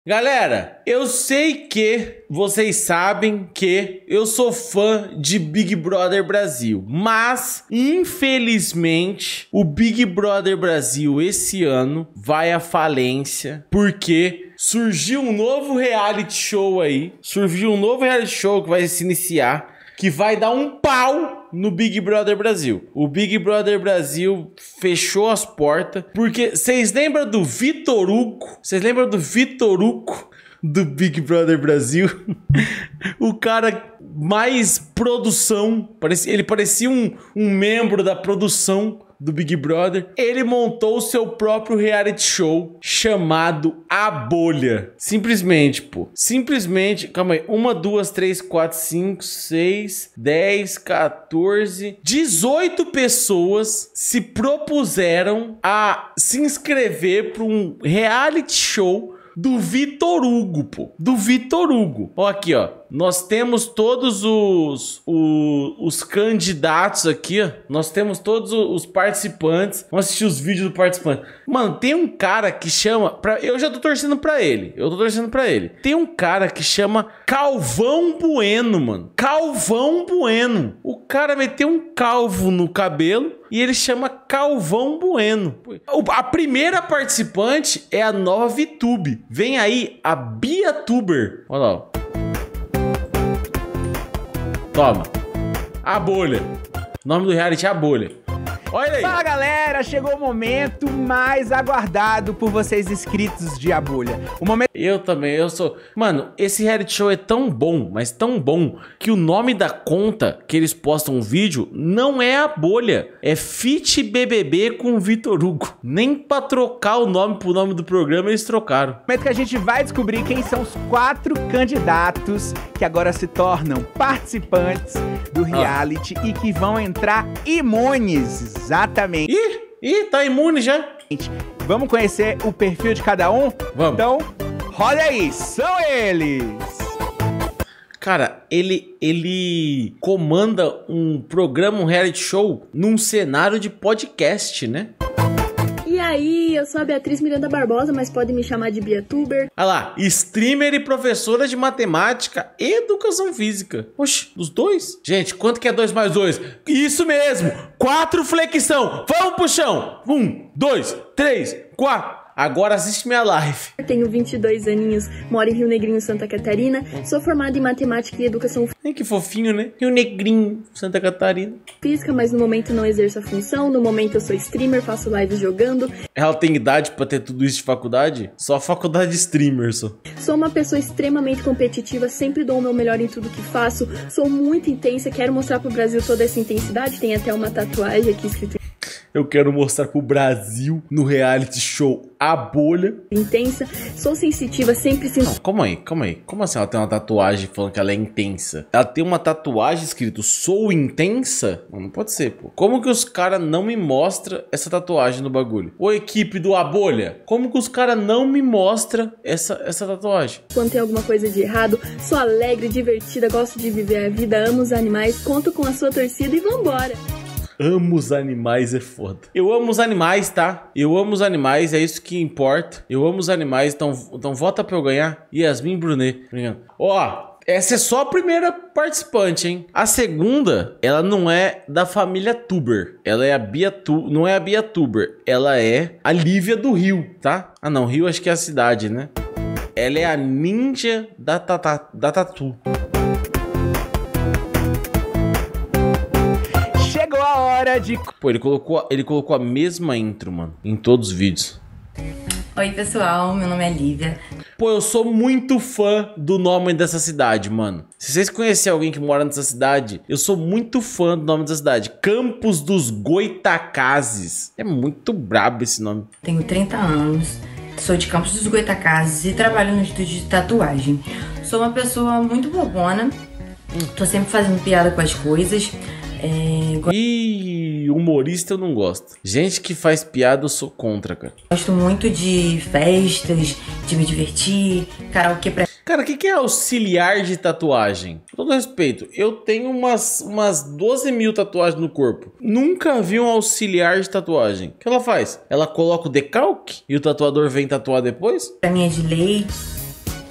Galera, eu sei que vocês sabem que eu sou fã de Big Brother Brasil, mas infelizmente o Big Brother Brasil esse ano vai à falência porque surgiu um novo reality show aí, que vai se iniciar, que vai dar um pau no Big Brother Brasil. O Big Brother Brasil fechou as portas, porque vocês lembram do Vitor Hugo? Vocês lembram do Vitor Hugo do Big Brother Brasil? O cara mais produção, ele parecia um membro da produção do Big Brother. Ele montou o seu próprio reality show chamado A Bolha. Simplesmente, calma aí, 1, 2, 3, 4, 5, 6, 10, 14, 18 pessoas se propuseram a se inscrever para um reality show do Vitor Hugo, pô. Do Vitor Hugo. Ó, aqui, ó. Nós temos todos os candidatos aqui, ó. Nós temos todos os participantes. Vamos assistir os vídeos do participante. Mano, tem um cara que chama... Eu já tô torcendo pra ele. Tem um cara que chama Calvão Bueno, mano. Calvão Bueno. O cara meteu um calvo no cabelo e ele chama Calvão Bueno. A primeira participante é a nova VTube. Vem aí a BiaTuber. Olha lá, ó. Toma. A Bolha. O nome do reality é A Bolha. Olha aí. Fala, galera, chegou o momento mais aguardado por vocês inscritos de A Bolha. O momento... Eu sou... Mano, esse reality show é tão bom, mas tão bom, que o nome da conta que eles postam o vídeo não é A Bolha. É Fit BBB com Vitor Hugo. Nem pra trocar o nome pro nome do programa eles trocaram. O momento que a gente vai descobrir quem são os 4 candidatos que agora se tornam participantes do reality e que vão entrar imunes. Exatamente. Ih, tá imune já. Vamos conhecer o perfil de cada um? Vamos. Então, roda aí, são eles. Cara, ele comanda um programa, um reality show, num cenário de podcast, né? E aí, eu sou a Beatriz Miranda Barbosa, mas podem me chamar de BiaTuber. Olha lá, streamer e professora de matemática e educação física. Oxe, os dois? Gente, quanto que é 2 mais 2? Isso mesmo, 4 flexão. Vamos pro chão. 1, 2, 3, 4. Agora assiste minha live. Tenho 22 aninhos, moro em Rio Negrinho, Santa Catarina. Sou formada em matemática e educação Ai, que fofinho, né? Rio Negrinho, Santa Catarina. física, mas no momento não exerço a função. No momento eu sou streamer, faço lives jogando. Ela tem idade pra ter tudo isso de faculdade? Só faculdade de streamer, só. Sou uma pessoa extremamente competitiva, sempre dou o meu melhor em tudo que faço. Sou muito intensa, quero mostrar pro Brasil toda essa intensidade. Tem até uma tatuagem aqui escrito Eu quero mostrar pro Brasil no reality show A Bolha. intensa. Sou sensitiva, sempre sinto... Não, calma aí. Como assim ela tem uma tatuagem falando que ela é intensa? Ela tem uma tatuagem escrito sou intensa? Não pode ser, pô. Como que os caras não me mostram essa tatuagem no bagulho? Ô, equipe do A Bolha, como que os caras não me mostram essa tatuagem? Quando tem alguma coisa de errado, sou alegre, divertida, gosto de viver a vida, amo os animais, conto com a sua torcida e vambora. Amo os animais é foda. Eu amo os animais, tá? Eu amo os animais, é isso que importa. Eu amo os animais, então vota pra eu ganhar. Yasmin Brunet. Ó, essa é só a primeira participante, hein? A segunda, ela não é da família Tuber. Ela é a não é a BiaTuber. Ela é a Lívia do Rio, tá? Ah não, Rio acho que é a cidade, né? Ela é a ninja da tatu. Chegou a hora de... Pô, ele colocou a mesma intro, mano, em todos os vídeos. Oi pessoal, meu nome é Lívia. Pô, eu sou muito fã do nome dessa cidade, mano. Se vocês conhecerem alguém que mora nessa cidade, eu sou muito fã do nome dessa cidade. Campos dos Goitacazes. É muito brabo esse nome. Tenho 30 anos, sou de Campos dos Goitacazes e trabalho no estúdio de tatuagem. Sou uma pessoa muito bobona, tô sempre fazendo piada com as coisas. Ih, humorista eu não gosto. Gente que faz piada eu sou contra, cara. Gosto muito de festas, de me divertir, karaokê pra... Cara, o que é auxiliar de tatuagem? Com todo respeito, eu tenho umas 12 mil tatuagens no corpo. Nunca vi um auxiliar de tatuagem. O que ela faz? Ela coloca o decalque e o tatuador vem tatuar depois? Pra mim é de lei.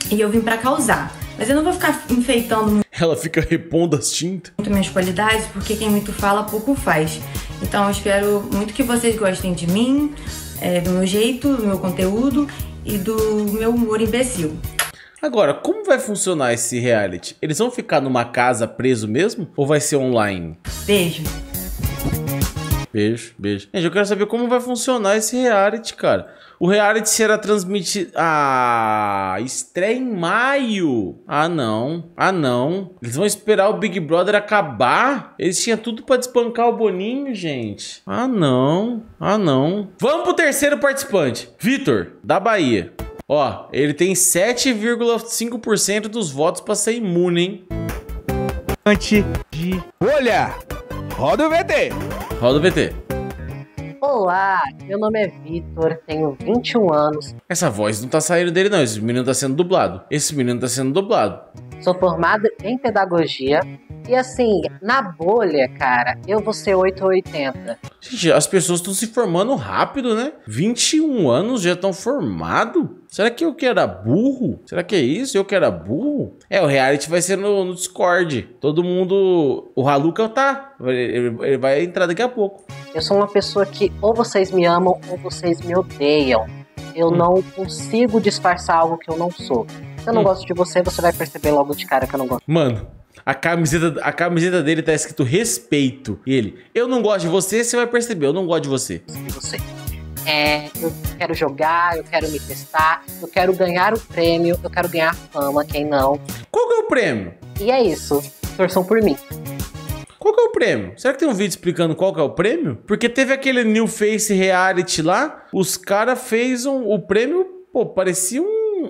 E eu vim pra causar. Mas eu não vou ficar enfeitando Ela fica repondo as tintas. muito minhas qualidades, porque quem muito fala, pouco faz. Então eu espero muito que vocês gostem de mim, do meu jeito, do meu conteúdo e do meu humor imbecil. Agora, como vai funcionar esse reality? Eles vão ficar numa casa preso mesmo? Ou vai ser online? Beijo. Beijo, beijo. Gente, eu quero saber como vai funcionar esse reality, cara. O reality será transmitido... estreia em maio. Ah, não. Eles vão esperar o Big Brother acabar? Eles tinham tudo pra desbancar o Boninho, gente. Ah, não. Vamos pro terceiro participante. Vitor, da Bahia. Ó, ele tem 7,5% dos votos pra ser imune, hein? Antes de bolha, roda o VT. Roda o VT. Olá, meu nome é Vitor, tenho 21 anos, Essa voz não tá saindo dele, não. Esse menino tá sendo dublado. sou formado em pedagogia e assim, na bolha, cara, eu vou ser 8 ou 80. Gente, as pessoas estão se formando rápido, né? 21 anos já estão formados? Será que eu que era burro? Será que é isso? Eu que era burro? O reality vai ser no Discord. Todo mundo... O Haluka tá. Ele vai entrar daqui a pouco. Eu sou uma pessoa que ou vocês me amam ou vocês me odeiam. Eu não consigo disfarçar algo que eu não sou. Se eu não gosto de você, você vai perceber logo de cara que eu não gosto Mano, a camiseta dele tá escrito respeito. E ele, eu não gosto de você, você vai perceber, eu não gosto de você. de você. Eu quero jogar, eu quero me testar, eu quero ganhar o prêmio, eu quero ganhar fama, quem não? Qual que é o prêmio? E é isso, torçam por mim. Qual que é o prêmio? Será que tem um vídeo explicando qual que é o prêmio? Porque teve aquele New Face Reality lá, os caras fez o prêmio, pô, parecia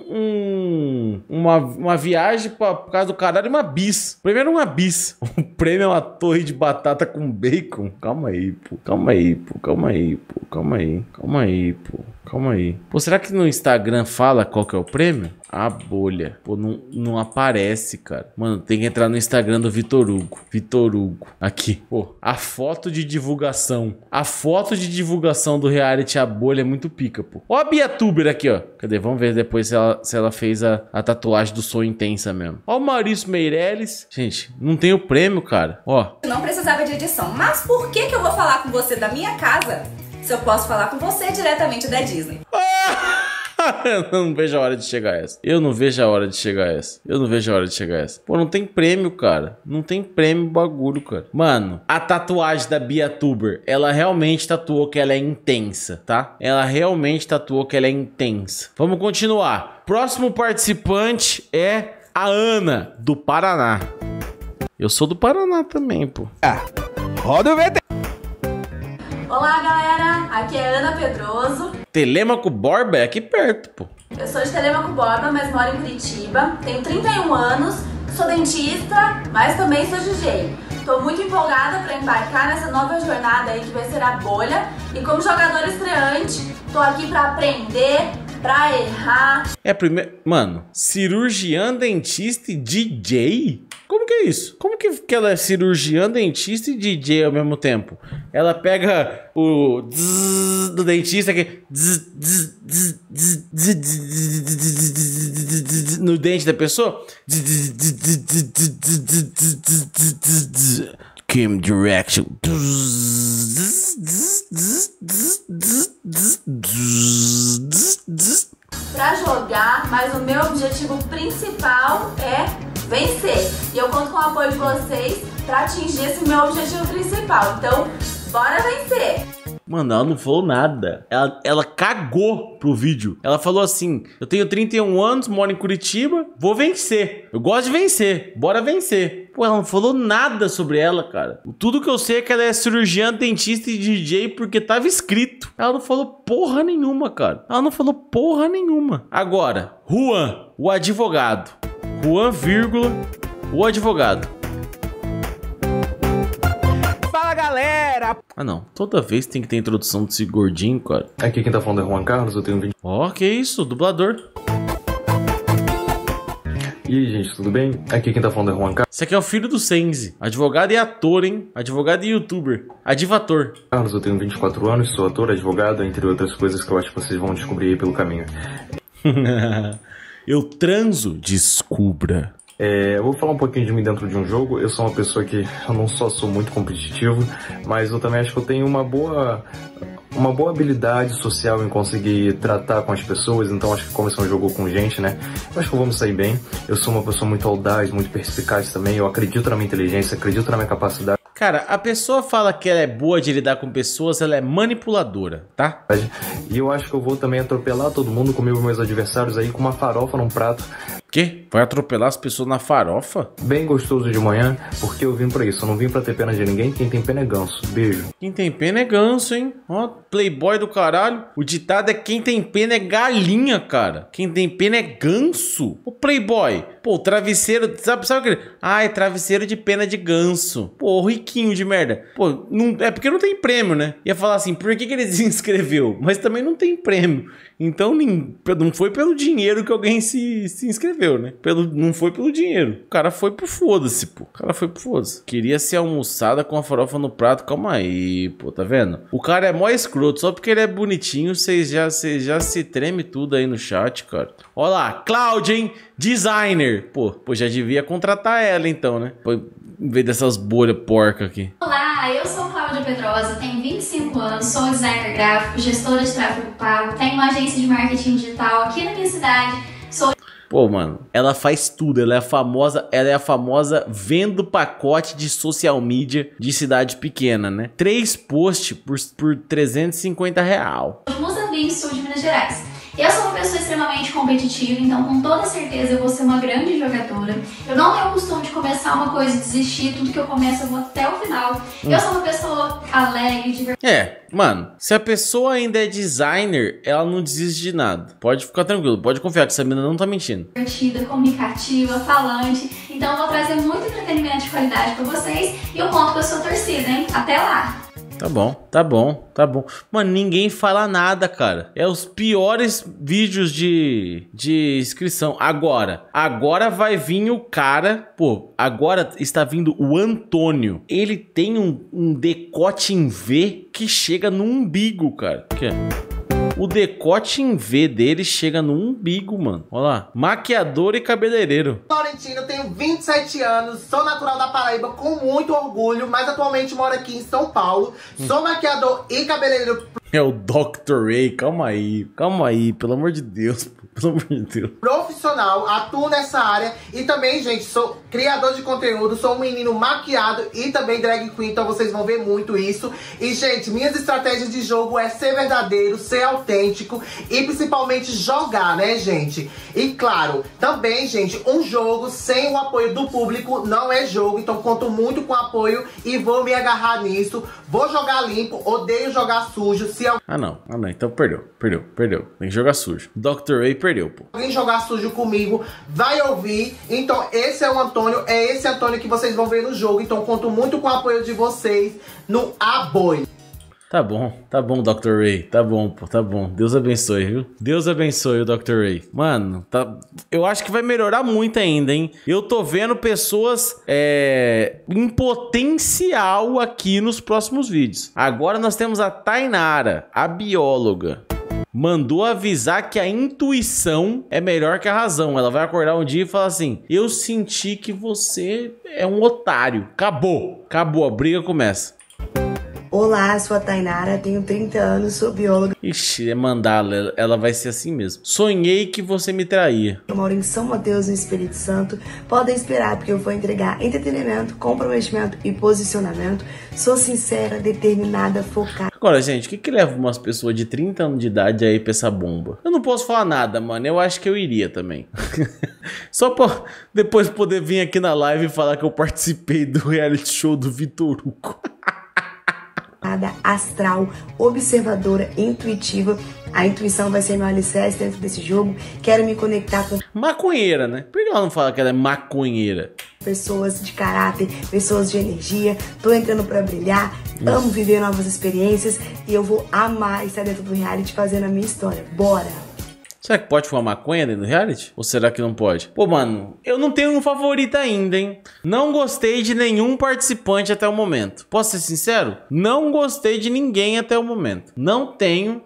uma viagem por causa do caralho, uma bis. O prêmio era uma bis. O prêmio é uma torre de batata com bacon. Calma aí, pô. Pô, será que no Instagram fala qual que é o prêmio? A bolha. Pô, não aparece, cara. Mano, tem que entrar no Instagram do Vitor Hugo. Aqui. Pô, a foto de divulgação. A foto de divulgação do reality A Bolha é muito pica, pô. Ó a Biatuber aqui, ó. Cadê? Vamos ver depois se ela fez a tatuagem do Sonho Intensa mesmo. Ó o Maurício Meirelles. Gente, não tem o prêmio, cara. Ó. Não precisava de edição. Mas por que eu vou falar com você da minha casa se eu posso falar com você diretamente da Disney? Eu não vejo a hora de chegar essa. Pô, não tem prêmio, cara. Não tem prêmio bagulho, cara. Mano, a tatuagem da Biatuber, ela realmente tatuou que ela é intensa, tá? Vamos continuar. Próximo participante é a Ana, do Paraná. Eu sou do Paraná também, pô. Roda o VT. Olá, galera. Aqui é Ana Pedroso. Telêmaco Borba é aqui perto, pô. Eu sou de Telêmaco Borba, mas moro em Curitiba. Tenho 31 anos, sou dentista, mas também sou DJ. Tô muito empolgada para embarcar nessa nova jornada aí que vai ser a bolha. E como jogador estreante, tô aqui para aprender, pra errar. Mano, cirurgiã, dentista e DJ? Como que é isso? Como que ela é cirurgiã, dentista e DJ ao mesmo tempo? Ela pega o zzz do dentista aqui no dente da pessoa. Kim Direction. Pra jogar, mas o meu objetivo principal é vencer. E eu conto com o apoio de vocês pra atingir esse meu objetivo principal. Então, bora vencer! Mano, ela não falou nada. Ela cagou pro vídeo. Ela falou assim, eu tenho 31 anos, moro em Curitiba, vou vencer. Eu gosto de vencer, bora vencer. Pô, ela não falou nada sobre ela, cara. Tudo que eu sei é que ela é cirurgiã, dentista e DJ porque tava escrito. Ela não falou porra nenhuma, cara. Agora, Juan, o advogado. Juan, vírgula, o advogado. Fala, galera! Ah, não. Toda vez tem que ter introdução desse gordinho, cara. Aqui quem tá falando é Juan Carlos, eu tenho 20... Ó, que isso, dublador. E aí, gente, tudo bem? Aqui quem tá falando é Juan Esse aqui é o filho do Senzi. Advogado e ator, hein? Advogado e youtuber. Adivator. Carlos, eu tenho 24 anos, sou ator, advogado, entre outras coisas que eu acho que vocês vão descobrir aí pelo caminho. eu transo, descubra. Eu vou falar um pouquinho de mim dentro de um jogo. Eu sou uma pessoa que eu não só sou muito competitivo, mas eu também acho que eu tenho uma boa habilidade social em conseguir tratar com as pessoas. Então acho que como esse é um jogo com gente, né, eu acho que eu vou me sair bem. Eu sou uma pessoa muito audaz, muito perspicaz também. Eu acredito na minha inteligência, acredito na minha capacidade. Cara, a pessoa fala que ela é boa de lidar com pessoas, ela é manipuladora, tá? E eu acho que eu vou também atropelar todo mundo, comer os meus adversários aí com uma farofa num prato. Quê? Vai atropelar as pessoas na farofa? Bem gostoso de manhã, porque eu vim pra isso. Eu não vim pra ter pena de ninguém, quem tem pena é ganso. Beijo. Quem tem pena é ganso, hein? Ó, playboy do caralho. O ditado é quem tem pena é galinha, cara. Quem tem pena é ganso. O playboy. Pô, travesseiro, sabe o que? Ah, é travesseiro de pena de ganso. Pô, riquinho de merda. Pô, não, é porque não tem prêmio, né? Ia falar assim, por que ele se inscreveu? Mas também não tem prêmio. Então não foi pelo dinheiro que alguém se inscreveu, né? Não foi pelo dinheiro. O cara foi pro foda-se, pô. O cara foi pro foda-se. Queria ser almoçada com a farofa no prato. Calma aí, pô, tá vendo? O cara é mó escroto. Só porque ele é bonitinho, vocês já se treme tudo aí no chat, cara. Olha lá, Cláudia, hein? Designer. Pô, já devia contratar ela então, né? Pô, em vez dessas bolhas porca aqui. Olá, eu sou Cláudia Pedrosa, tenho 25 anos, sou designer gráfico, gestora de tráfego pago, tenho uma agência de marketing digital aqui na minha cidade, sou... Pô, mano, ela faz tudo, ela é a famosa vendo pacote de social media de cidade pequena, né? 3 posts por 350 real. De Moçambique, sul de Minas Gerais. Eu sou uma pessoa extremamente competitiva, então com toda certeza eu vou ser uma grande jogadora. Eu não tenho o costume de começar uma coisa e desistir, tudo que eu começo eu vou até o final. Eu sou uma pessoa alegre, divertida. Mano, se a pessoa ainda é designer, ela não desiste de nada. Pode ficar tranquilo, pode confiar que essa menina não tá mentindo. Divertida, comunicativa, falante. Então eu vou trazer muito entretenimento de qualidade pra vocês e eu conto com a sua torcida, hein? Até lá! Tá bom, tá bom, tá bom. Mano, ninguém fala nada, cara. É os piores vídeos de inscrição. Agora vai vir o cara. Pô, agora está vindo o Antônio. Ele tem um decote em V que chega no umbigo, cara. O que é? O decote em V dele chega no umbigo, mano. Olha lá. Maquiador e cabeleireiro. Florentino, tenho 27 anos, sou natural da Paraíba com muito orgulho, mas atualmente moro aqui em São Paulo. Sou maquiador e cabeleireiro. É o Dr. Ray, calma aí, pelo amor de Deus, pelo amor de Deus. Profissional, atuo nessa área e também, gente, sou criador de conteúdo, sou um menino maquiado e também drag queen, então vocês vão ver muito isso. E, gente, minhas estratégias de jogo é ser verdadeiro, ser autêntico e principalmente jogar, né, gente? E, claro, também, gente, um jogo sem o apoio do público não é jogo, então conto muito com o apoio e vou me agarrar nisso. Vou jogar limpo, odeio jogar sujo. Ah não, então perdeu. Tem que jogar sujo. Dr. Ray perdeu, pô. Alguém jogar sujo comigo, vai ouvir. Então esse é o Antônio, é esse Antônio que vocês vão ver no jogo. Então conto muito com o apoio de vocês no apoio. Tá bom, Dr. Ray. Tá bom, pô, tá bom. Deus abençoe, viu? Deus abençoe o Dr. Ray. Mano, tá... eu acho que vai melhorar muito ainda, hein? Eu tô vendo pessoas em potencial aqui nos próximos vídeos. Agora nós temos a Tainara, a bióloga. Mandou avisar que a intuição é melhor que a razão. Ela vai acordar um dia e falar assim: eu senti que você é um otário. Acabou, a briga começa. Olá, sou a Tainara, tenho 30 anos, sou bióloga. Ixi, é mandá-la, ela vai ser assim mesmo. Sonhei que você me traía. Eu moro em São Mateus, no Espírito Santo. Podem esperar, porque eu vou entregar entretenimento, comprometimento e posicionamento. Sou sincera, determinada, focada. Agora, gente, o que leva umas pessoas de 30 anos de idade aí pra essa bomba? Eu não posso falar nada, mano. Eu acho que eu iria também. Só pra depois poder vir aqui na live e falar que eu participei do reality show do Vitor Hugo. Astral, observadora, intuitiva. A intuição vai ser meu alicerce dentro desse jogo. Quero me conectar com maconheira, né? Por que ela não fala que ela é maconheira? Pessoas de caráter, pessoas de energia. Tô entrando pra brilhar, amo viver novas experiências e eu vou amar estar dentro do reality fazendo a minha história. Bora! Será que pode fumar maconha dentro do reality? Ou será que não pode? Pô, mano, eu não tenho um favorito ainda, hein? Não gostei de nenhum participante até o momento. Posso ser sincero? Não gostei de ninguém até o momento. Não tenho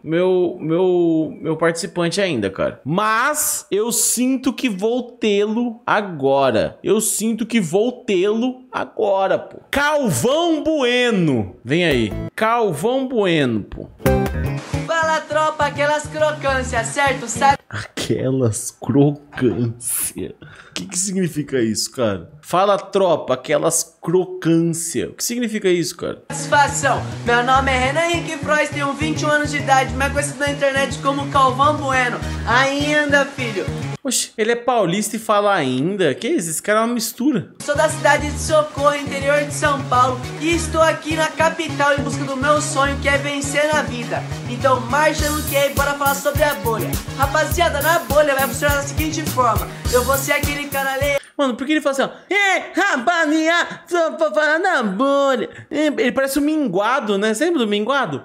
meu participante ainda, cara. Mas eu sinto que vou tê-lo agora. Eu sinto que vou tê-lo agora, pô. Calvão Bueno. Vem aí. Calvão Bueno, pô. Fala, tropa, aquelas crocâncias, certo? Sabe? Aquelas crocâncias. O que significa isso, cara? Fala, tropa, aquelas crocâncias. O que significa isso, cara? Satisfação. Meu nome é Renan Henrique Frois, tenho 21 anos de idade, mas conhecido na internet como Calvão Bueno. Ainda, filho. Oxe, ele é paulista e fala ainda? Que isso? Esse cara é uma mistura. Sou da cidade de Socorro, interior de São Paulo, e estou aqui na capital em busca do meu sonho, que é vencer na vida. Então marcha no que é e bora falar sobre a bolha. Rapaziada, na bolha vai funcionar da seguinte forma: eu vou ser aquele cara ali. Mano, por que ele fala assim, ó? Rapaziada, só pra falar na bolha. Ele parece um minguado, né? Você lembra do minguado?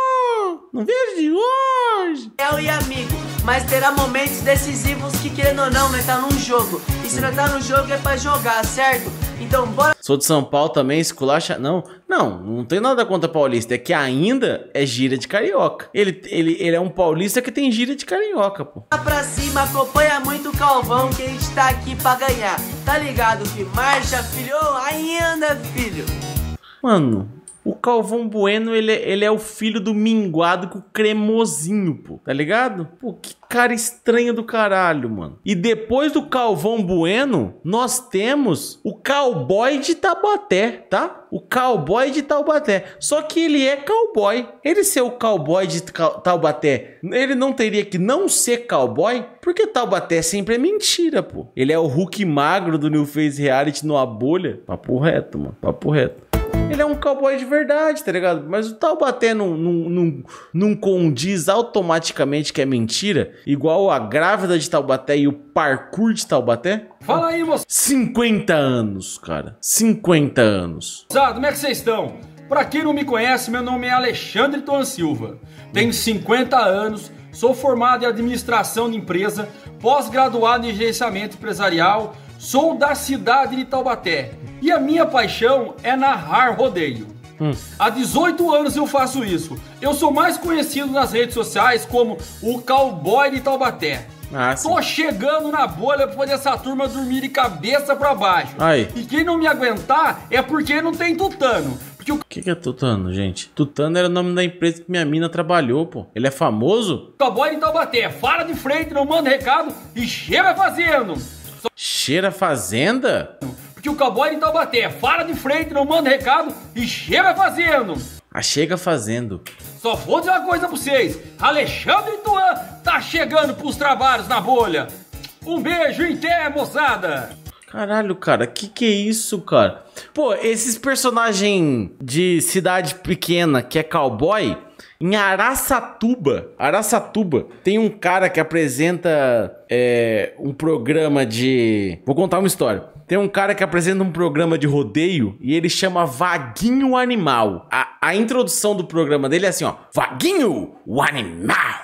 Não vejo de hoje. Eu e amigo, mas terá momentos decisivos que, querendo ou não, nós tá num jogo. E se nós tá no jogo é pra jogar, certo? Então bora. Sou de São Paulo também, esculacha. Não tem nada contra paulista. É que ainda é gíria de carioca. Ele é um paulista que tem gíria de carioca, pô. Pra cima, acompanha muito o Calvão, que a gente tá aqui pra ganhar. Tá ligado, que marcha, filho? Ainda, filho. Mano, o Calvão Bueno, ele é o filho do minguado com cremosinho, pô. Tá ligado? Pô, que cara estranho do caralho, mano. E depois do Calvão Bueno, nós temos o cowboy de Taubaté, tá? O cowboy de Taubaté. Só que ele é cowboy. Ele ser o cowboy de Taubaté, ele não teria que não ser cowboy? Porque Taubaté sempre é mentira, pô. Ele é o Hulk magro do New Face Reality numa bolha. Papo reto, mano. Papo reto. Ele é um cowboy de verdade, tá ligado? Mas o Taubaté não condiz automaticamente que é mentira, igual a grávida de Taubaté e o parkour de Taubaté. Fala aí, moço. 50 anos, cara. 50 anos. Como é que vocês estão? Pra quem não me conhece, meu nome é Alexandre Toan Silva. Tenho 50 anos, sou formado em administração de empresa, pós-graduado em gerenciamento empresarial, sou da cidade de Taubaté. E a minha paixão é narrar rodeio. Há 18 anos eu faço isso. Eu sou mais conhecido nas redes sociais como o cowboy de Taubaté. Tô chegando na bolha pra fazer essa turma dormir de cabeça pra baixo. Aí. E quem não me aguentar é porque não tem tutano. O que é Tutano, gente? Tutano era o nome da empresa que minha mina trabalhou, pô. Ele é famoso? Cowboy de Taubaté, fala de frente, não manda recado e cheira fazendo. Cheira fazenda? Que o cowboy de Taubaté fala de frente, não manda recado e chega fazendo. Chega fazendo. Só vou dizer uma coisa pra vocês: Alexandre Toan tá chegando pros trabalhos na bolha. Um beijo em té, moçada. Caralho, cara, que é isso, cara? Pô, esses personagens de cidade pequena que é cowboy, em Araçatuba, tem um cara que apresenta um programa de... Vou contar uma história. Tem um cara que apresenta um programa de rodeio e ele chama Vaguinho Animal. A introdução do programa dele é assim, ó. Vaguinho, o animal.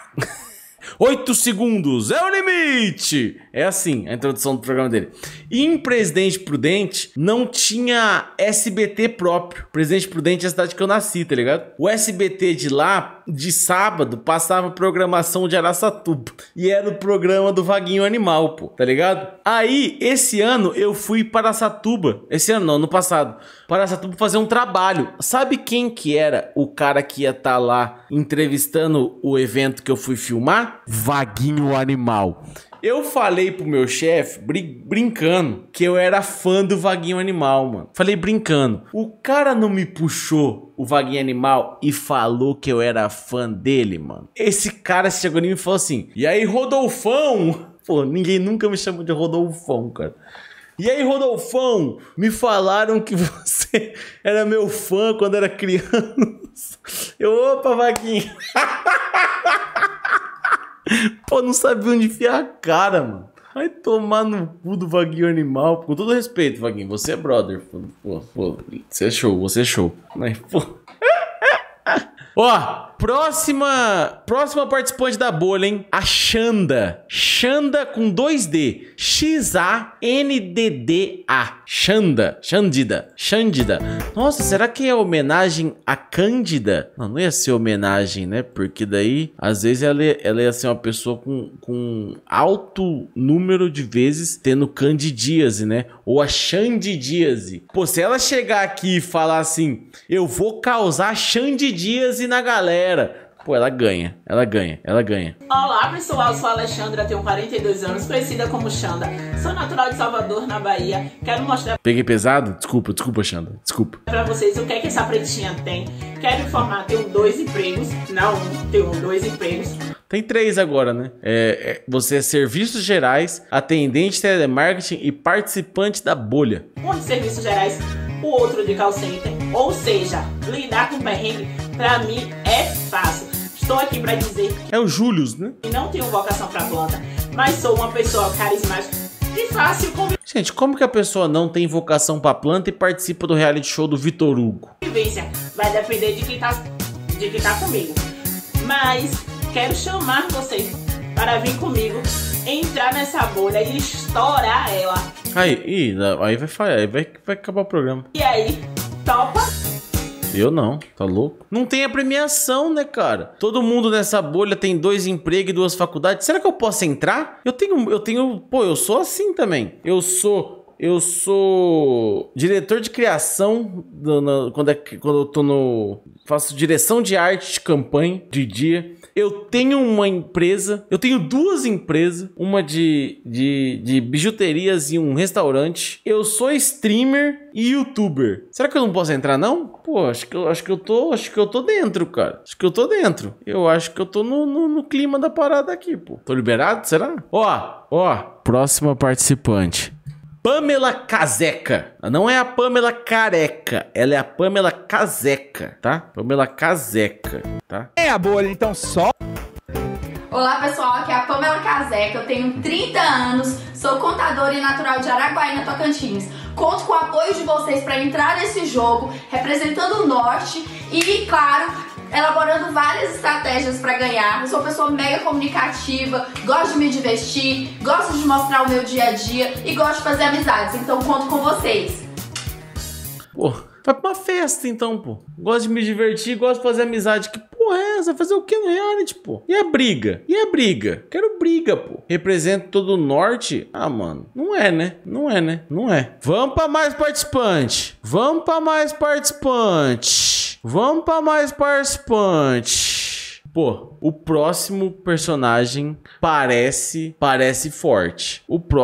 8 segundos é o limite. É assim a introdução do programa dele. E em Presidente Prudente não tinha SBT próprio. Presidente Prudente é a cidade que eu nasci, tá ligado? O SBT de lá, de sábado, passava programação de Araçatuba. E era o programa do Vaguinho Animal, pô, tá ligado? Aí, esse ano eu fui para Araçatuba. Esse ano não, ano passado. Para Araçatuba fazer um trabalho. Sabe quem que era o cara que ia estar lá entrevistando o evento que eu fui filmar? Vaguinho Animal. Eu falei pro meu chefe, brincando, que eu era fã do Vaguinho Animal, mano. Falei brincando. O cara não me puxou o Vaguinho Animal e falou que eu era fã dele, mano. Esse cara chegou em mim e falou assim: e aí, Rodolfão? Pô, ninguém nunca me chamou de Rodolfão, cara. E aí, Rodolfão, me falaram que você era meu fã quando era criança. Opa, Vaguinho. Pô, não sabia onde enfiar a cara, mano. Vai tomar no cu do Vaguinho Animal. Com todo respeito, Vaguinho, você é brother. Pô, você é show, você é show. Mas, pô. Ó, Próxima participante da bolha, hein? A Xanda. Xanda com 2D. X-A-N-D-D-A. Xandida. Nossa, será que é homenagem a Cândida? Não ia ser homenagem, né? Porque daí, às vezes, ela ia ser uma pessoa com alto número de vezes tendo candidíase, né? Ou a xandidíase. Pô, se ela chegar aqui e falar assim, eu vou causar xandidíase na galera, pô, ela ganha. Olá, pessoal, sou a Alexandra, tenho 42 anos, conhecida como Xanda. Sou natural de Salvador, na Bahia. Quero mostrar Peguei pesado? Desculpa, Xanda. Desculpa. pra vocês o que é que essa pretinha tem. Quero informar, tenho 2 empregos. Não, tenho 2 empregos. Tem 3 agora, né? Você é serviços gerais, atendente de telemarketing e participante da bolha. Um de serviços gerais, o outro de call center. Ou seja, lidar com perrengue, pra mim, é fácil. Estou aqui pra dizer É o Július, né? que não tenho vocação pra planta, mas sou uma pessoa carismática e fácil Gente, como que a pessoa não tem vocação pra planta e participa do reality show do Vitor Hugo? convivência. Vai depender de quem tá comigo. Mas quero chamar vocês para vir comigo, entrar nessa bolha e estourar ela. Aí vai acabar o programa. E aí, topa? Eu não, tá louco? Não tem a premiação, né, cara? Todo mundo nessa bolha tem 2 empregos e 2 faculdades. Será que eu posso entrar? Eu tenho, pô, eu sou assim também. Eu sou diretor de criação quando eu tô faço direção de arte de campanha de dia. Eu tenho uma empresa, eu tenho 2 empresas, uma de bijuterias e um restaurante. Eu sou streamer e youtuber. Será que eu não posso entrar, não? Pô, acho que eu tô dentro, cara. Acho que eu tô dentro. Eu acho que eu tô no clima da parada aqui, pô. Tô liberado, será? Ó, próxima participante. Pamela Caseca. Não é a Pamela Careca, ela é a Pamela Caseca, tá? Pamela Caseca, tá? É a bolha, então só... Olá pessoal, aqui é a Pamela Caseca, eu tenho 30 anos, sou contadora e natural de Araguaína, Tocantins. Conto com o apoio de vocês para entrar nesse jogo, representando o Norte e, claro, elaborando várias estratégias para ganhar. Eu sou uma pessoa mega comunicativa, gosto de me divertir, gosto de mostrar o meu dia a dia e gosto de fazer amizades, então conto com vocês. Pô, vai pra uma festa então, pô. Gosto de me divertir, gosto de fazer amizade. Que porra é essa? Fazer o que no reality, pô? E a briga? Quero briga, pô. Represento todo o Norte? Ah, mano, não é, né? Não é. Vamos pra mais participante. Pô, o próximo personagem parece forte.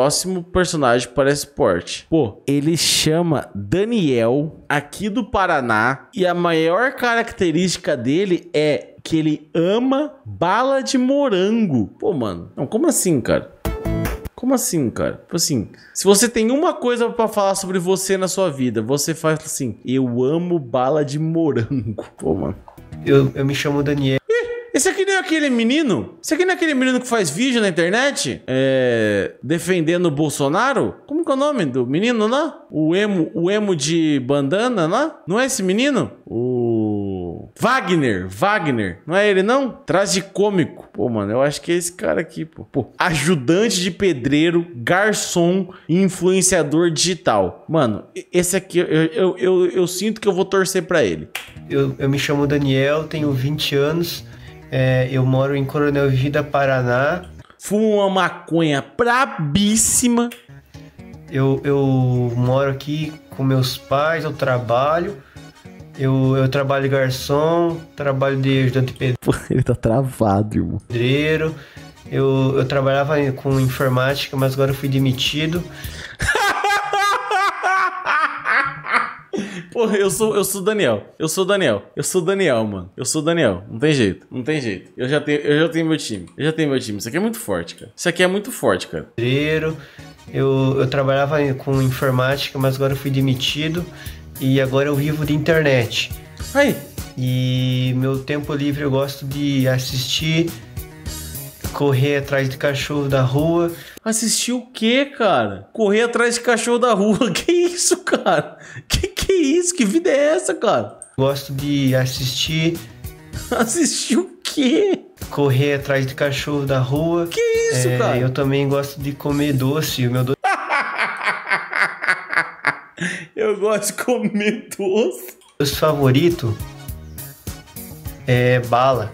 Pô, ele chama Daniel, aqui do Paraná, e a maior característica dele é que ele ama bala de morango. Pô, mano, não, como assim, cara? Tipo assim, se você tem uma coisa pra falar sobre você na sua vida, você faz assim, eu amo bala de morango. Pô, mano. Eu me chamo Daniel. Esse aqui não é aquele menino? Esse aqui não é aquele menino que faz vídeo na internet? Defendendo o Bolsonaro? Como que é o nome do menino, né? O emo de bandana, né? Não é esse menino? O Wagner. Não é ele, não? Tragicômico. Pô, mano, eu acho que é esse cara aqui, pô. Ajudante de pedreiro, garçom e influenciador digital. Mano, esse aqui, eu sinto que eu vou torcer pra ele. Eu me chamo Daniel, tenho 20 anos. Eu moro em Coronel Vivida, Paraná. Fumo uma maconha brabíssima. Eu moro aqui com meus pais, eu trabalho. Eu trabalho de garçom, trabalho de ajudante de pedreiro. Ele tá travado, irmão. Eu trabalhava com informática, mas agora eu fui demitido. Porra, eu sou Daniel, mano. Eu sou Daniel. Não tem jeito. Eu já tenho meu time. Isso aqui é muito forte, cara. Eu trabalhava com informática, mas agora eu fui demitido. E agora eu vivo de internet. Aí. E meu tempo livre eu gosto de assistir, correr atrás de cachorro da rua. Assistir o quê, cara? Correr atrás de cachorro da rua? Que isso, cara? Que isso? Que vida é essa, cara? Gosto de assistir, Assistir o quê? Correr atrás de cachorro da rua. Que isso, cara? Eu também gosto de comer doce. O meu doce... Eu gosto de comer doce. Meu favorito é bala.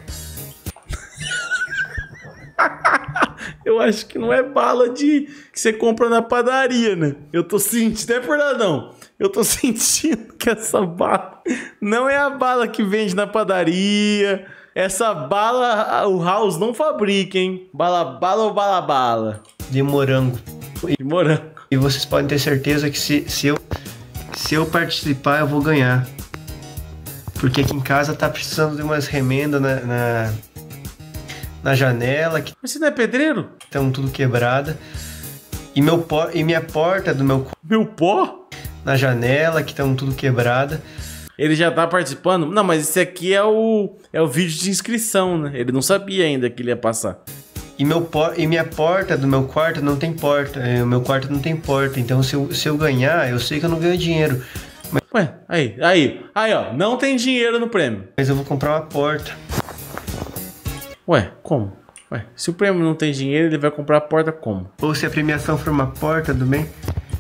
Eu acho que não é bala que você compra na padaria, né? Eu tô sentindo, não é por nada não. Eu tô sentindo que essa bala não é a bala que vende na padaria. Essa bala o House não fabrica, hein? Bala ou bala? De morango. De morango. E vocês podem ter certeza que se eu participar, eu vou ganhar. Porque aqui em casa tá precisando de umas remendas na janela. Mas você não é pedreiro? Estão tudo quebrada. E minha porta do meu... Meu pó? Na janela, que estão tudo quebrada. Ele já tá participando? Não, mas esse aqui é o vídeo de inscrição, né? Ele não sabia ainda que ele ia passar. E minha porta do meu quarto não tem porta. O meu quarto não tem porta. Então se eu ganhar, eu sei que eu não ganho dinheiro. Mas... Ué, aí, ó. Não tem dinheiro no prêmio. Mas eu vou comprar uma porta. Ué, como? Ué, se o prêmio não tem dinheiro, ele vai comprar a porta como? Ou se a premiação for uma porta, tudo bem?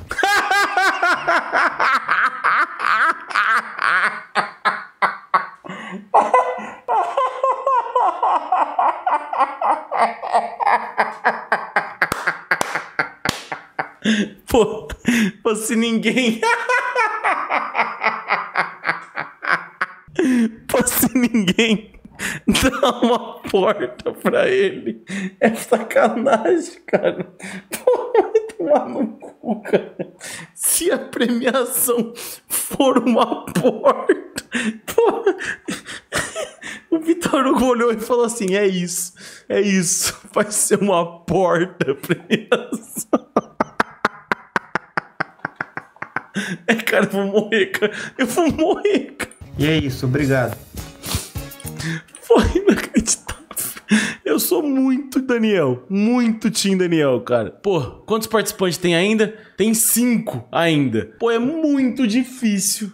Pô, se ninguém... Pô, se ninguém dá uma porta pra ele, é sacanagem, cara. Pô, vai tomar no cu, cara. Se a premiação for uma porta... Pô... O Vitor Hugo olhou e falou assim, é isso, vai ser uma porta a premiação. Cara, eu vou morrer, cara. E é isso, obrigado. Foi inacreditável. Eu sou muito Daniel, muito Team Daniel, cara. Pô, quantos participantes tem ainda? Tem 5 ainda. Pô, é muito difícil.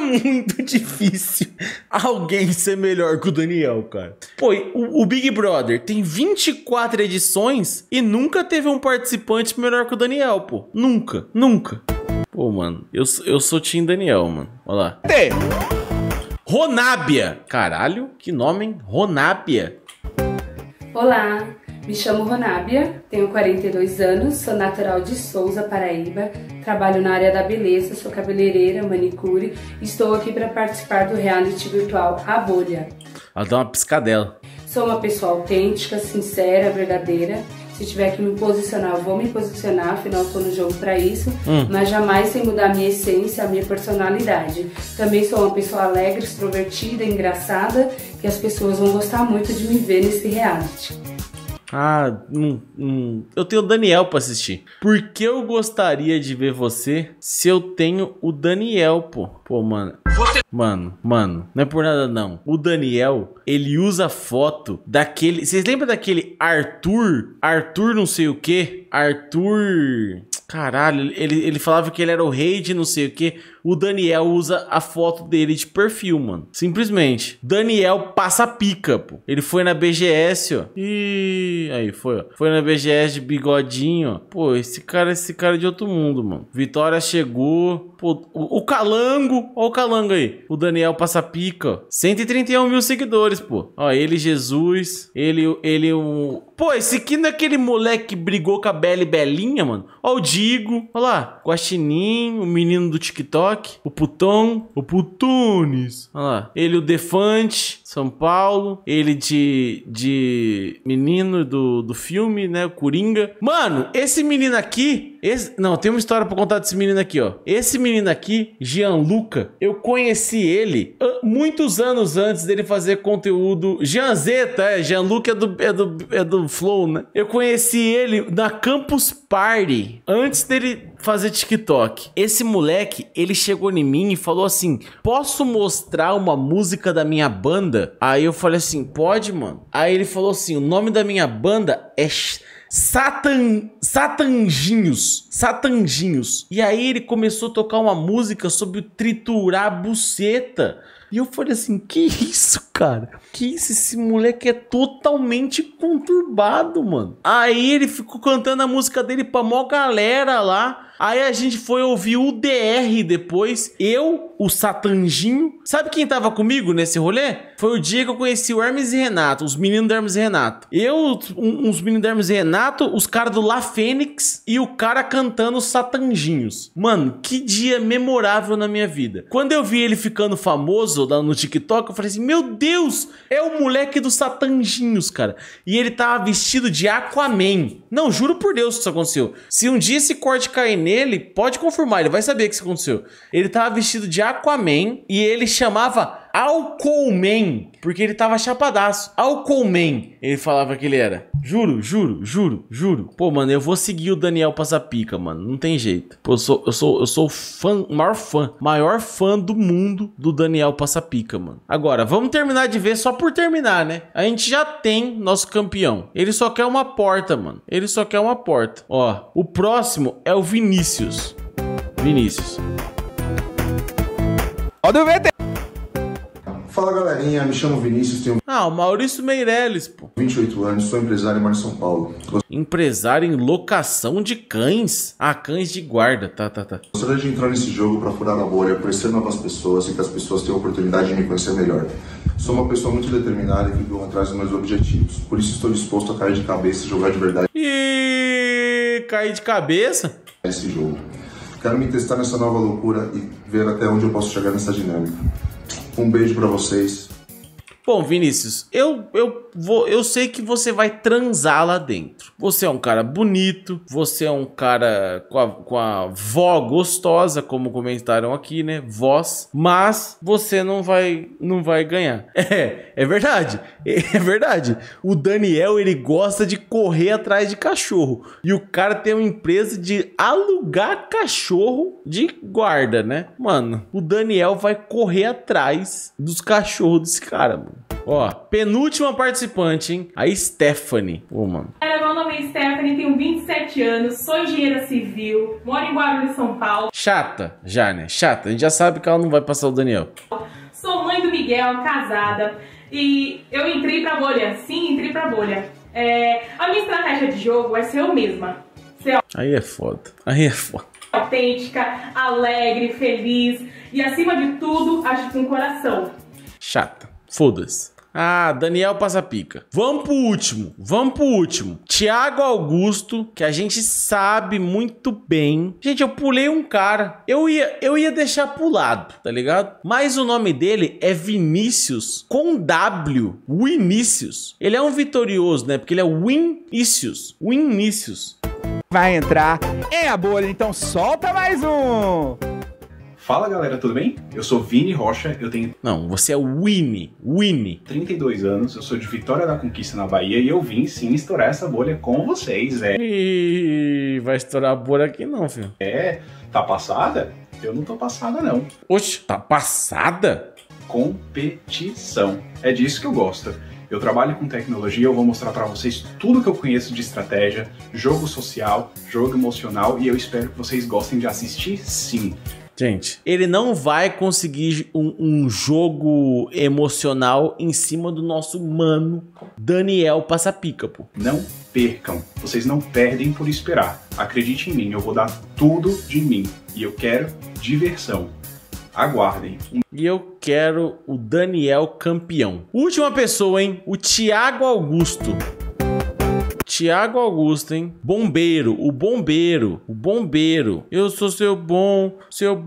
Alguém ser melhor que o Daniel, cara. Pô, o Big Brother tem 24 edições e nunca teve um participante melhor que o Daniel, pô. Nunca. Pô, mano, eu sou Team Daniel, mano. Olha lá. Ronábia. Caralho, que nome, hein? Ronábia. Olá, me chamo Ronábia, tenho 42 anos, sou natural de Souza, Paraíba, trabalho na área da beleza, sou cabeleireira, manicure e estou aqui para participar do reality virtual A Bolha. Ela dá uma piscadela. Sou uma pessoa autêntica, sincera, verdadeira. Se tiver que me posicionar, eu vou me posicionar, afinal eu tô no jogo pra isso, mas jamais sem mudar a minha essência, a minha personalidade. Também sou uma pessoa alegre, extrovertida, engraçada, que as pessoas vão gostar muito de me ver nesse reality. Eu tenho o Daniel pra assistir. Por que eu gostaria de ver você se eu tenho o Daniel, pô? Pô, mano. Mano, não é por nada não. O Daniel, ele usa foto daquele... Vocês lembram daquele Arthur? Arthur não sei o que? Arthur... Caralho, ele falava que ele era o rei de não sei o que. O Daniel usa a foto dele de perfil, mano. Simplesmente. Daniel passa pica, pô. Ele foi na BGS, ó. E aí, foi, ó. Foi na BGS de bigodinho, ó. Pô, esse cara é de outro mundo, mano. Vitória chegou. Pô, o Calango. Ó o Calango aí. O Daniel passa pica, ó. 131 mil seguidores, pô. Ó, ele, Jesus. Ele o... Pô, esse aqui não é aquele moleque que brigou com a Bela e Belinha, mano? Ó o Digo. Ó lá. Guaxinim, o menino do TikTok. O Puton, o Putunes. Olha lá. Ele, o Defante, São Paulo. Ele de menino do filme, né? O Coringa. Mano, esse menino aqui... Não, tem uma história pra contar desse menino aqui, ó. Esse menino aqui, Gianluca, eu conheci ele muitos anos antes dele fazer conteúdo... Gianzeta, Gianluca é do Flow, né? Eu conheci ele na Campus Party, antes dele fazer TikTok. Esse moleque, ele chegou em mim e falou assim, posso mostrar uma música da minha banda? Aí eu falei assim, pode, mano. Aí ele falou assim, o nome da minha banda é... Satanginhos. E aí ele começou a tocar uma música sobre triturar a buceta. E eu falei assim, que isso, cara? Que isso? Esse moleque é totalmente conturbado, mano. Aí ele ficou cantando a música dele pra mó galera lá. Aí a gente foi ouvir o DR depois. Eu, o Satanjinho. Sabe quem tava comigo nesse rolê? Foi o dia que eu conheci o Hermes e Renato, os meninos do Hermes e Renato. Eu, uns meninos do Hermes e Renato, os caras do La Fênix e o cara cantando os Satanjinhos. Mano, que dia memorável na minha vida. Quando eu vi ele ficando famoso no TikTok, eu falei assim, meu Deus, é o moleque dos Satanjinhos, cara. E ele tava vestido de Aquaman. Não, juro por Deus que isso aconteceu. Se um dia esse corte cair nele, pode confirmar, ele vai saber que isso aconteceu. Ele tava vestido de Aquaman e ele chamava Alcoolman, porque ele tava chapadaço. Alcoolman, ele falava que ele era. Juro, juro, juro, juro. Pô, mano, eu vou seguir o Daniel Passapica, mano. Não tem jeito. Pô, eu sou fã, maior fã do mundo do Daniel Passapica, mano. Agora, vamos terminar de ver só por terminar, né? A gente já tem nosso campeão. Ele só quer uma porta, mano. Ele só quer uma porta. Ó, o próximo é o Vinícius. Vinícius. Ó do VT. Fala galerinha, me chamo Vinícius, tenho o Maurício Meirelles, pô. 28 anos, sou empresário e moro em São Paulo. Empresário em locação de cães? Ah, cães de guarda, tá. Gostaria de entrar nesse jogo para furar a bolha, conhecer novas pessoas e que as pessoas tenham a oportunidade de me conhecer melhor. Sou uma pessoa muito determinada e que vou atrás dos meus objetivos. Por isso estou disposto a cair de cabeça e jogar de verdade. E cair de cabeça? Esse jogo. Quero me testar nessa nova loucura e ver até onde eu posso chegar nessa dinâmica. Um beijo pra vocês. Bom, Vinícius, eu sei que você vai transar lá dentro. Você é um cara bonito, você é um cara com a vó gostosa, como comentaram aqui, né? Voz, mas você não vai ganhar. É verdade. É verdade. O Daniel, ele gosta de correr atrás de cachorro. E o cara tem uma empresa de alugar cachorro de guarda, né? Mano, o Daniel vai correr atrás dos cachorros desse cara, mano. Ó, penúltima participante, hein? A Stephanie. Ô, mano. Meu nome é Stephanie, tenho 27 anos, sou engenheira civil, moro em Guarulhos, São Paulo. Chata, já, né? Chata. A gente já sabe que ela não vai passar o Daniel. Sou mãe do Miguel, casada. E eu entrei pra bolha. Sim, entrei pra bolha. A minha estratégia de jogo é ser eu mesma. Aí é foda. Aí é foda. Autêntica, alegre, feliz e, acima de tudo, agir com o coração. Chata. Foda-se. Ah, Daniel Passapica. Vamos pro último. Thiago Augusto, que a gente sabe muito bem. Gente, eu pulei um cara. Eu ia deixar pro lado, tá ligado? Mas o nome dele é Vinícius com W. Vinícius. Ele é um vitorioso, né? Porque ele é Vinícius. Vinícius. Vai entrar em a bolha, então solta mais um. Fala galera, tudo bem? Eu sou Vini Rocha, eu tenho... Não, você é o Winnie. 32 anos, eu sou de Vitória da Conquista na Bahia e eu vim sim estourar essa bolha com vocês, Ih, vai estourar a bolha aqui não, filho. Tá passada? Eu não tô passada não. Oxe, tá passada? Competição. É disso que eu gosto. Eu trabalho com tecnologia, eu vou mostrar pra vocês tudo que eu conheço de estratégia, jogo social, jogo emocional e eu espero que vocês gostem de assistir sim. Gente, ele não vai conseguir um jogo emocional em cima do nosso mano Daniel Passapica, pô. Não percam. Vocês não perdem por esperar. Acredite em mim, eu vou dar tudo de mim. E eu quero diversão. Aguardem. E eu quero o Daniel campeão. Última pessoa, hein? O Thiago Augusto. Thiago Augusto, hein? Bombeiro, o bombeiro. Eu sou seu bom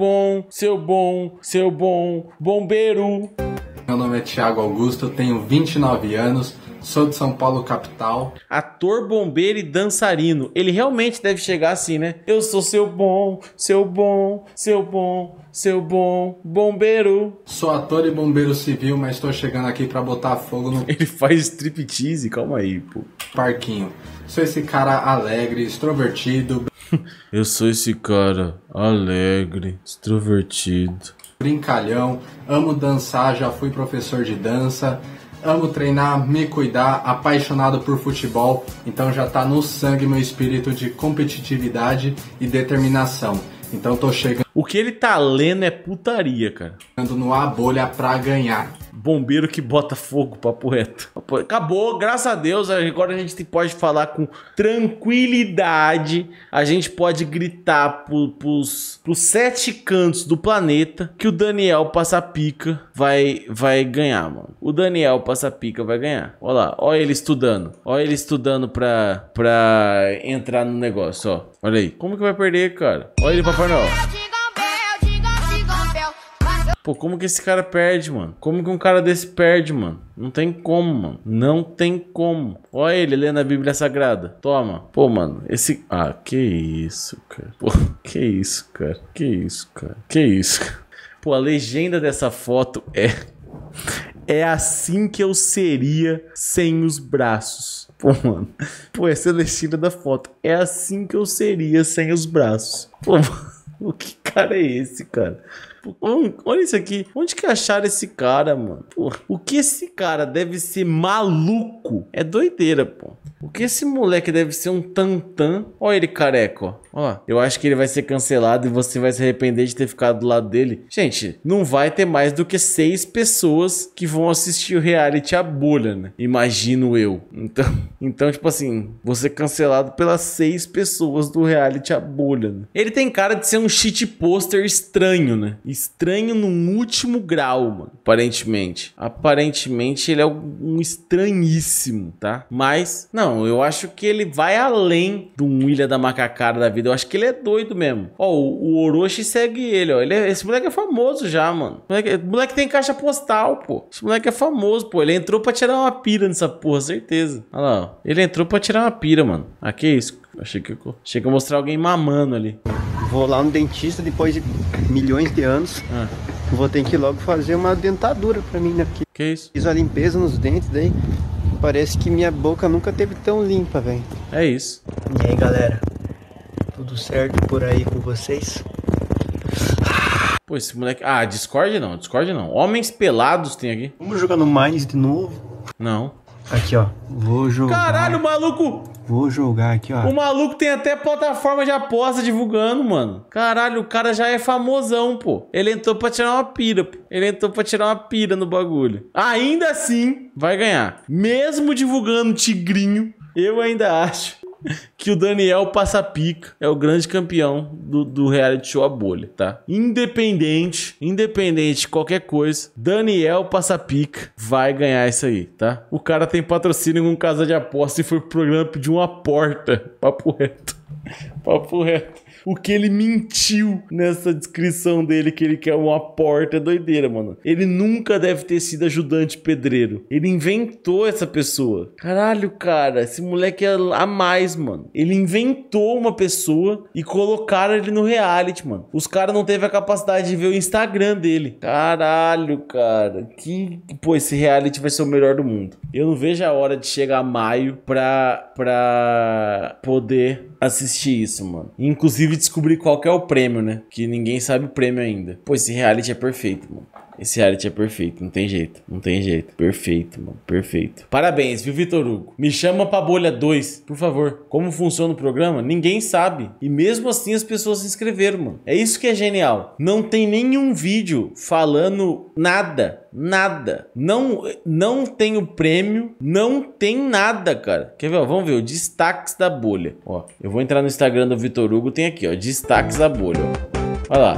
bombeiro. Meu nome é Thiago Augusto, eu tenho 29 anos, sou de São Paulo, capital. Ator, bombeiro e dançarino. Ele realmente deve chegar assim, né? Eu sou seu bom bombeiro. Sou ator e bombeiro civil, mas estou chegando aqui pra botar fogo no... Ele faz striptease, calma aí, pô. Parquinho. Sou esse cara alegre, extrovertido. Eu sou esse cara alegre, extrovertido. Brincalhão, amo dançar, já fui professor de dança. Amo treinar, me cuidar, apaixonado por futebol. Então já tá no sangue meu espírito de competitividade e determinação. Então tô chegando... O que ele tá lendo é putaria, cara. No A Bolha pra ganhar. Bombeiro que bota fogo, papo reto. Acabou, graças a Deus. Agora a gente pode falar com tranquilidade. A gente pode gritar pros 7 cantos do planeta que o Daniel Passapica vai ganhar, mano. O Daniel Passapica vai ganhar. Olha lá, olha ele estudando. Olha ele estudando pra entrar no negócio, ó. Olha aí. Como que vai perder, cara? Olha ele, Papai Noel. Pô, como que esse cara perde, mano? Como que um cara desse perde, mano? Não tem como, mano. Não tem como. Olha ele lendo a Bíblia Sagrada. Toma. Pô, mano, esse... Ah, que isso, cara. Pô, que isso, cara. Que isso, cara. Que isso, cara. Pô, a legenda dessa foto é assim que eu seria sem os braços. Pô, mano. Pô, essa é a legenda da foto. É assim que eu seria sem os braços. Pô, mano. O que cara é esse, cara? Pô, olha isso aqui. Onde que acharam esse cara, mano? Pô, o que esse cara deve ser maluco? É doideira, pô. O que esse moleque deve ser um tantã? Olha ele careca, ó. Ó, eu acho que ele vai ser cancelado e você vai se arrepender de ter ficado do lado dele. Gente, não vai ter mais do que 6 pessoas que vão assistir o reality A Bolha, né? Imagino eu. Então, tipo assim, você cancelado pelas 6 pessoas do reality A Bolha, né? Ele tem cara de ser um shit poster estranho, né? Estranho no último grau, mano. Aparentemente ele é um estranhíssimo, tá? Mas, não, eu acho que ele vai além do Ilha da Macacara da vida. Eu acho que ele é doido mesmo. Ó, o Orochi segue ele, ó. Esse moleque é famoso já, mano. O moleque tem caixa postal, pô. Esse moleque é famoso, pô. Ele entrou pra tirar uma pira nessa porra, certeza. Olha lá, ó. Ele entrou pra tirar uma pira, mano. Ah, que isso? Achei que eu ia mostrar alguém mamando ali. Vou lá no dentista depois de milhões de anos. Vou ter que logo fazer uma dentadura pra mim, né? Porque que isso? Fiz a limpeza nos dentes, daí parece que minha boca nunca teve tão limpa, velho. É isso. E aí, galera? Tudo certo por aí com vocês? Pô, esse moleque... Ah, Discord não. Homens pelados tem aqui. Vamos jogar no Mines de novo? Não. Aqui, ó. Vou jogar. Caralho, maluco! Vou jogar aqui, ó. O maluco tem até plataforma de aposta divulgando, mano. Caralho, o cara já é famosão, pô. Ele entrou pra tirar uma pira, pô. Ele entrou pra tirar uma pira no bagulho. Ainda assim, vai ganhar. Mesmo divulgando Tigrinho, eu ainda acho que o Daniel Passapica é o grande campeão do reality show A Bolha, tá? Independente de qualquer coisa, Daniel Passapica vai ganhar isso aí, tá? O cara tem patrocínio com casa de aposta e foi pro programa pedir uma porta. Papo reto. O que ele mentiu nessa descrição dele, que ele quer uma porta, é doideira, mano. Ele nunca deve ter sido ajudante pedreiro. Ele inventou essa pessoa. Caralho, cara, esse moleque é a mais, mano. Ele inventou uma pessoa e colocaram ele no reality, mano. Os caras não teve a capacidade de ver o Instagram dele. Caralho, cara. Pô, esse reality vai ser o melhor do mundo. Eu não vejo a hora de chegar a maio pra poder assistir isso, mano. Inclusive descobrir qual que é o prêmio, né? Que ninguém sabe o prêmio ainda. Pô, esse reality é perfeito, mano. Esse reality é perfeito, não tem jeito. Perfeito, mano, perfeito. Parabéns, viu, Vitor Hugo? Me chama pra Bolha 2, por favor. Como funciona o programa? Ninguém sabe. E mesmo assim as pessoas se inscreveram, mano. É isso que é genial. Não tem nenhum vídeo falando nada. Não tem o prêmio, não tem nada, cara. Quer ver, ó? Vamos ver o destaques da bolha. Ó, eu vou entrar no Instagram do Vitor Hugo, tem aqui, ó, destaques da bolha, ó. Olha lá.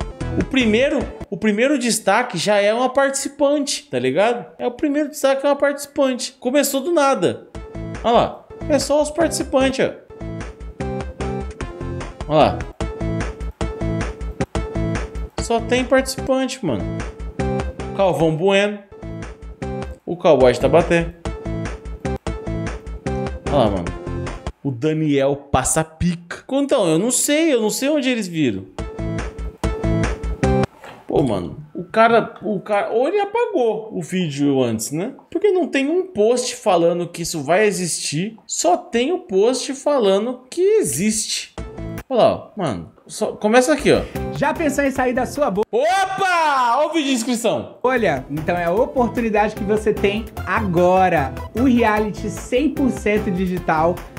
O primeiro destaque já é uma participante, tá ligado? É o primeiro destaque, é uma participante. Começou do nada. Olha lá. É só os participantes, ó. Olha lá. Só tem participante, mano. Calvão Bueno. O Cowboy de Tabaté. Olha lá, mano. O Daniel Passapica. Então, eu não sei onde eles viram. Pô, mano, o cara, ou ele apagou o vídeo antes, né? Porque não tem um post falando que isso vai existir, só tem o post falando que existe. Olha lá, ó, mano, começa aqui, ó. Já pensou em sair da sua boca? Opa! Olha o vídeo de inscrição. Olha, então é a oportunidade que você tem agora. O reality 100% digital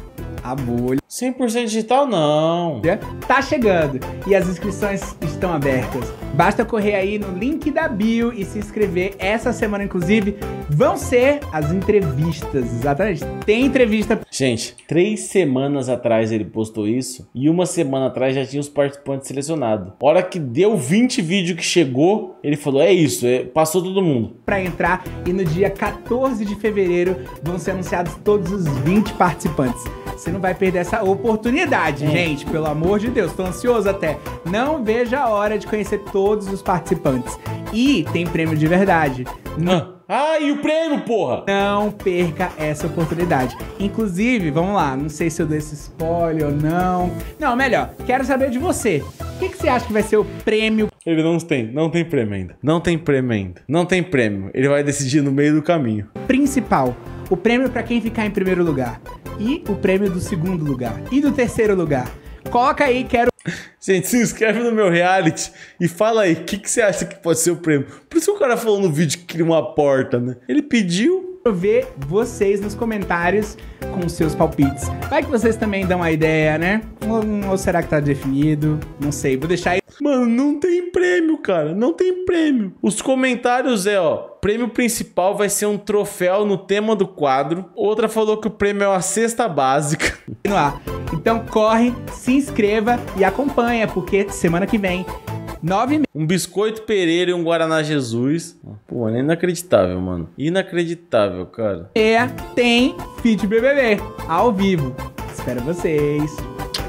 A bolha 100% digital não. Tá chegando e as inscrições estão abertas. Basta correr aí no link da bio e se inscrever. Essa semana, inclusive, vão ser as entrevistas. Exatamente. Tem entrevista. Gente, 3 semanas atrás ele postou isso e 1 semana atrás já tinha os participantes selecionados. Hora que deu 20 vídeos que chegou, ele falou, é isso, passou todo mundo. Pra entrar e no dia 14 de fevereiro vão ser anunciados todos os 20 participantes. Você não vai perder essa oportunidade, gente. Pelo amor de Deus, tô ansioso até. Não vejo a hora de conhecer todos os participantes. E tem prêmio de verdade. E o prêmio, porra! Não perca essa oportunidade. Inclusive, vamos lá, não sei se eu dei esse spoiler ou não. Não, melhor, quero saber de você. O que você acha que vai ser o prêmio? Ele não tem prêmio ainda. Não tem prêmio. Ele vai decidir no meio do caminho. Principal, o prêmio pra quem ficar em primeiro lugar. E o prêmio do segundo lugar. E do terceiro lugar. Coloca aí, quero... Gente, se inscreve no meu reality e fala aí, o que você acha que pode ser o prêmio? Por isso que o cara falou no vídeo que queria uma porta, né? Ele pediu. Quero ver vocês nos comentários com os seus palpites. Vai que vocês também dão uma ideia, né? Ou será que tá definido? Não sei, vou deixar aí. Mano, não tem prêmio, cara. Não tem prêmio. Os comentários prêmio principal vai ser um troféu no tema do quadro. Outra falou que o prêmio é uma cesta básica. Então corre, se inscreva e acompanha, porque semana que vem, 9h30. Um biscoito Pereira e um Guaraná Jesus. Pô, mano, é inacreditável, mano. Inacreditável, cara. Tem Fit BBB ao vivo. Espero vocês.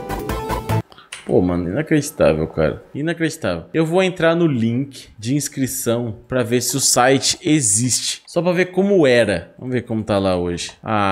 Pô, mano, inacreditável, cara. Inacreditável. Eu vou entrar no link de inscrição pra ver se o site existe. Só pra ver como era. Vamos ver como tá lá hoje.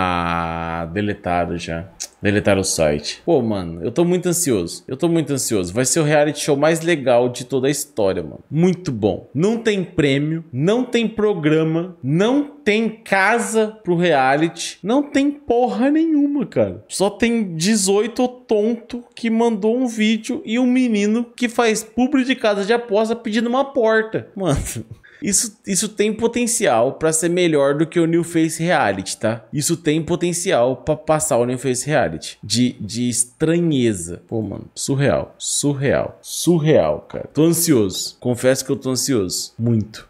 Deletado já. Deletaram o site. Pô, mano, eu tô muito ansioso. Vai ser o reality show mais legal de toda a história, mano. Muito bom. Não tem prêmio, não tem programa, não tem casa pro reality, não tem porra nenhuma, cara. Só tem 18 tonto que mandou um vídeo e um menino que faz publi de casa de aposta pedindo uma porta. Mano... Isso tem potencial pra ser melhor do que o New Face Reality, tá? Isso tem potencial pra passar o New Face Reality. De estranheza. Pô, mano, surreal, cara. Tô ansioso. Confesso que eu tô ansioso. Muito.